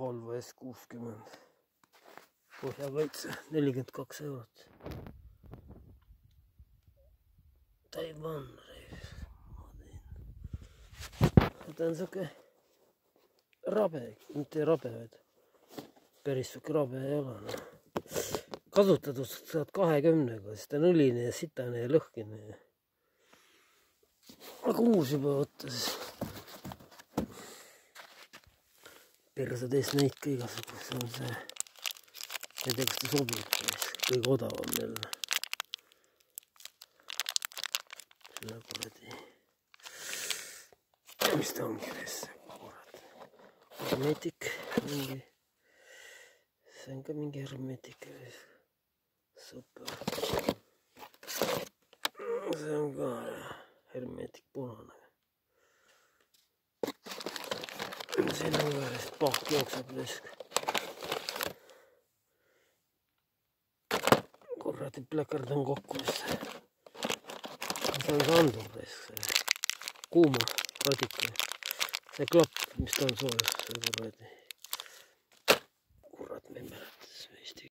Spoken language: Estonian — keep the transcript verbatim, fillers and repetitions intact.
Volvo S kuuskümmend. Põhjakaitse nelikümmend kaks eurot. Taiwan reis. Ta on siuke rabe, mitte rabe, vaid päris siuke rabe ei ole. No. Kasutatud saad kahekümnega, siis ta on õline ja sitane ja lõhkine. Aga uus juba võtta siis. Persad ees neid ka igasugused, see on see. Ma ei tea, kas ta sobib, kõige odavam jälle. Selle kuradi. Mis ta ongi reis, kurat. Hermetik, mingi. See on ka mingi hermetik reis. Super. See on ka hermetik punane. Siin on ka reis paak jookseb reis. Kuradi pläkerdan kokku reis. See on see andub reis. Kuuma radika. See klapp, mis ta on soojus. See kuradi. Kurat, me ei mäleta.